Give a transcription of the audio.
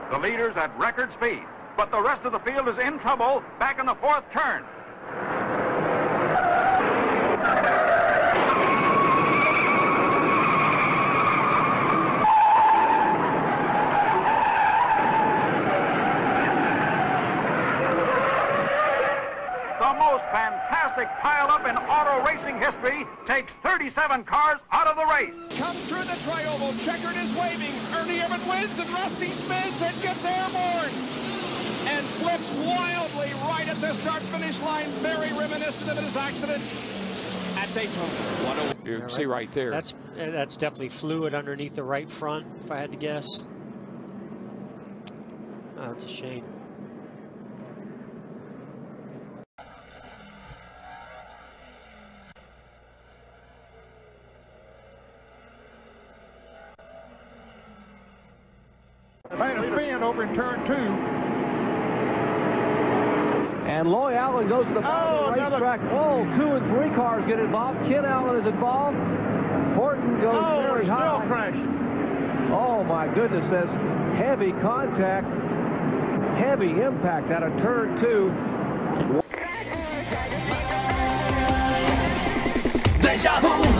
The leader's at record speed, but the rest of the field is in trouble back in the fourth turn. The most fantastic pileup in auto racing history takes 37 cars out of the race. Comes through the tri-oval, Checkered is waving. Ernie Evans wins, and Rusty Smith and gets airborne. And flips wildly right at the start-finish line, very reminiscent of his accident at Daytona. You can see right there. That's definitely fluid underneath the right front, if I had to guess. Oh, that's a shame. Trying to spin over in turn 2. And Loy Allen goes to the bottom of the racetrack. Oh, 2 and 3 cars get involved. Ken Allen is involved. Horton goes very high. Crashed. Oh, my goodness. That's heavy contact, heavy impact out of turn 2. Deja vu.